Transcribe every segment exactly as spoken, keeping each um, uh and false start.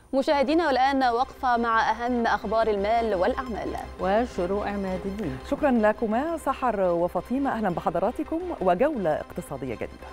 مشاهدينا والآن وقفة مع أهم أخبار المال والأعمال وشروق عماد الدين. شكرا لكما سحر وفاطمة، أهلا بحضراتكم وجولة اقتصادية جديدة.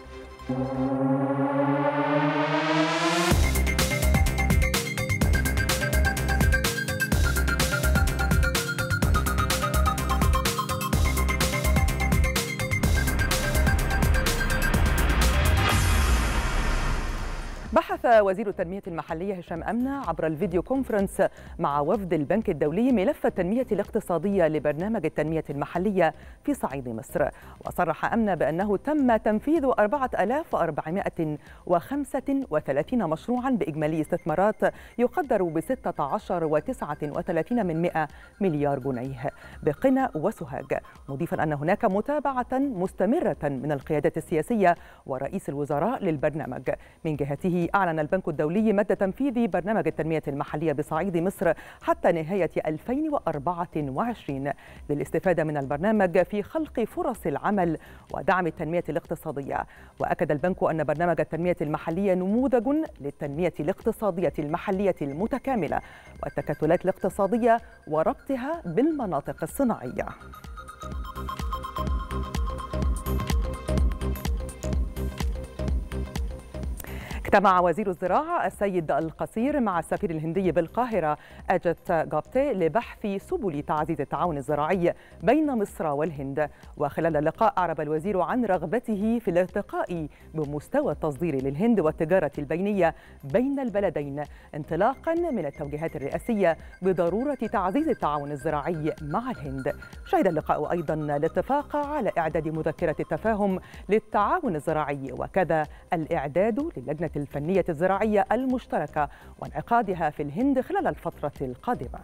بحث وزير التنمية المحلية هشام أمنة عبر الفيديو كونفرنس مع وفد البنك الدولي ملف التنمية الاقتصادية لبرنامج التنمية المحلية في صعيد مصر. وصرح أمنة بأنه تم تنفيذ أربعة آلاف وأربعمائة وخمسة وثلاثين مشروعا بإجمالي استثمارات يقدر ب ستة عشر فاصلة تسعة وثلاثين من مئة مليار جنيه بقنا وسوهاج، مضيفا أن هناك متابعة مستمرة من القيادة السياسية ورئيس الوزراء للبرنامج. من جهته أعلن البنك الدولي مد تنفيذ برنامج التنمية المحلية بصعيد مصر حتى نهاية ألفين وأربعة وعشرين للاستفادة من البرنامج في خلق فرص العمل ودعم التنمية الاقتصادية. وأكد البنك أن برنامج التنمية المحلية نموذج للتنمية الاقتصادية المحلية المتكاملة والتكتلات الاقتصادية وربطها بالمناطق الصناعية. اجتمع وزير الزراعة السيد القصير مع السفير الهندي بالقاهرة أجت جابتي لبحث سبل تعزيز التعاون الزراعي بين مصر والهند. وخلال اللقاء أعرب الوزير عن رغبته في الارتقاء بمستوى التصدير للهند والتجارة البينية بين البلدين، انطلاقا من التوجيهات الرئاسية بضرورة تعزيز التعاون الزراعي مع الهند. شهد اللقاء أيضا الاتفاق على إعداد مذكرة التفاهم للتعاون الزراعي وكذا الإعداد للجنة الفنية الزراعية المشتركة وانعقادها في الهند خلال الفترة القادمة.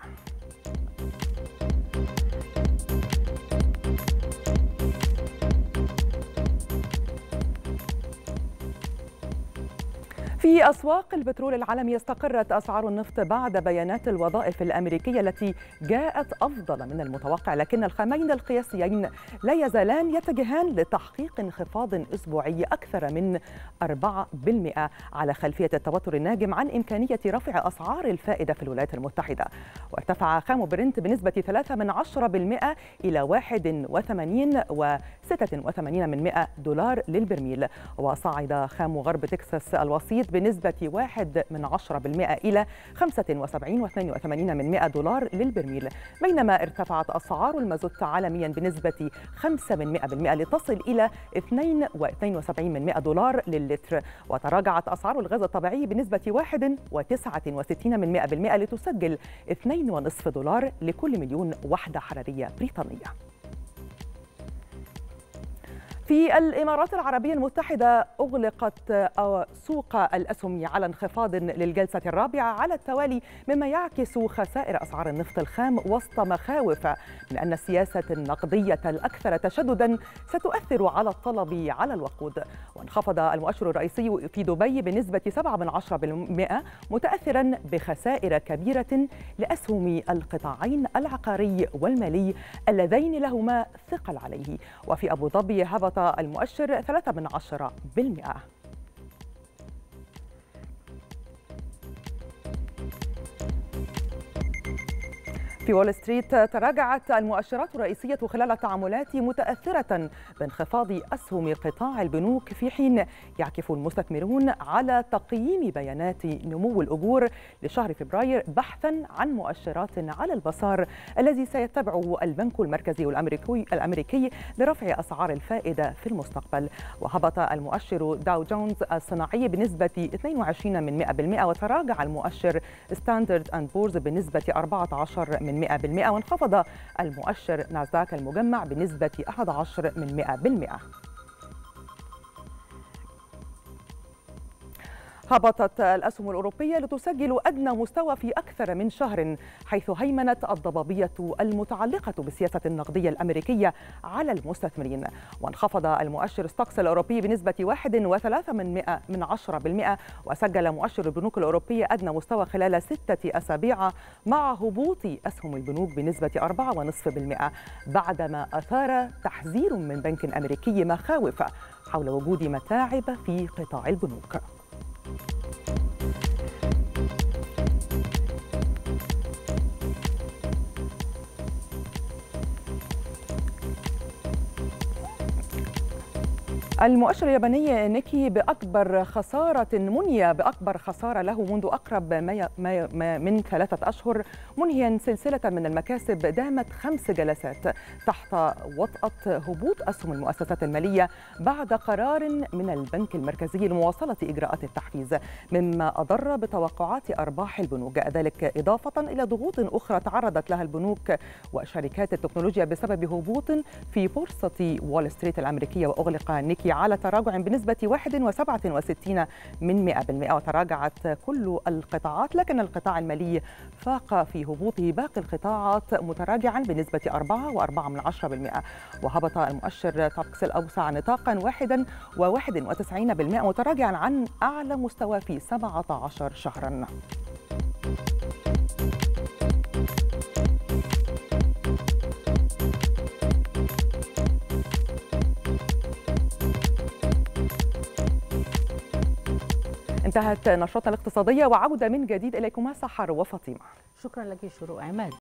في أسواق البترول العالمية استقرت أسعار النفط بعد بيانات الوظائف الأمريكية التي جاءت أفضل من المتوقع، لكن الخامين القياسيين لا يزالان يتجهان لتحقيق انخفاض أسبوعي أكثر من أربعة بالمئة على خلفية التوتر الناجم عن إمكانية رفع أسعار الفائدة في الولايات المتحدة. وارتفع خام برنت بنسبة ثلاثة من عشرة بالمئة إلى واحد وثمانين وستة وثمانين من مئة دولار للبرميل. وصعد خام غرب تكساس الوسيط بنسبة واحد من عشرة بالمئة إلى خمسة وسبعين واثنين وثمانين من مئة دولار للبرميل، بينما ارتفعت أسعار المازوت عالميا بنسبة خمسة من مئة بالمئة لتصل إلى اثنين واثنين وسبعين من مئة دولار للتر. وتراجعت أسعار الغاز الطبيعي بنسبة واحد وتسعة وستين من مئة بالمئة لتسجل اثنين ونصف دولار لكل مليون وحدة حرارية بريطانية. في الإمارات العربية المتحدة أغلقت سوق الأسهم على انخفاض للجلسة الرابعة على التوالي، مما يعكس خسائر أسعار النفط الخام وسط مخاوف من أن السياسة النقدية الأكثر تشددا ستؤثر على الطلب على الوقود. وانخفض المؤشر الرئيسي في دبي بنسبة سبعة من عشرة بالمئة متأثرا بخسائر كبيرة لأسهم القطاعين العقاري والمالي اللذين لهما ثقل عليه. وفي أبو ظبي هبط المؤشر ثلاثة من عشرة بالمئة. في وول ستريت تراجعت المؤشرات الرئيسية خلال التعاملات متأثرة بانخفاض أسهم قطاع البنوك، في حين يعكف المستثمرون على تقييم بيانات نمو الأجور لشهر فبراير بحثا عن مؤشرات على البصار الذي سيتبعه البنك المركزي الأمريكي الأمريكي لرفع أسعار الفائدة في المستقبل. وهبط المؤشر داو جونز الصناعي بنسبة اثنين وعشرين من مئة بالمئة، وتراجع المؤشر ستاندرد أند بورز بنسبة أربعة عشر من مئة بالمئة، وانخفض المؤشر ناسداك المجمع بنسبة أحد عشر من مئة بالمئة. هبطت الأسهم الأوروبية لتسجل أدنى مستوى في أكثر من شهر، حيث هيمنت الضبابية المتعلقة بالسياسة النقدية الأمريكية على المستثمرين. وانخفض المؤشر ستوكس الأوروبي بنسبة واحد وثلاثة من مئة من عشرة بالمئة، وسجل مؤشر البنوك الأوروبية أدنى مستوى خلال ستة أسابيع مع هبوط أسهم البنوك بنسبة أربعة ونصف بالمئة، بعدما أثار تحذير من بنك أمريكي مخاوف حول وجود متاعب في قطاع البنوك. المؤشر الياباني نيكي بأكبر خسارة منهي بأكبر خسارة له منذ أقرب ما ما من ثلاثة أشهر، منهيا سلسلة من المكاسب دامت خمس جلسات تحت وطأة هبوط أسهم المؤسسات المالية بعد قرار من البنك المركزي لمواصلة إجراءات التحفيز، مما أضر بتوقعات أرباح البنوك. جاء ذلك إضافة إلى ضغوط أخرى تعرضت لها البنوك وشركات التكنولوجيا بسبب هبوط في بورصة وول ستريت الأمريكية، وأغلق نيكي على تراجع بنسبة واحد فاصلة سبعة وستين من مئة بالمئة، وتراجعت كل القطاعات، لكن القطاع المالي فاق في هبوطه باقي القطاعات متراجعا بنسبة أربعة فاصلة أربعة بالمئة، وهبط المؤشر توكس الأوسع نطاقا واحد فاصلة واحد وتسعين بالمئة متراجعا عن أعلى مستوى في سبعة عشر شهرا. انتهت نشرتنا الاقتصادية، وعودة من جديد إليكما سحر وفاطمة. شكرا لك شروق عماد.